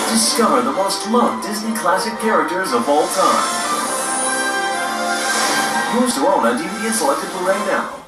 Discover the most loved Disney classic characters of all time. Yours to own on DVD and selected Blu-ray now.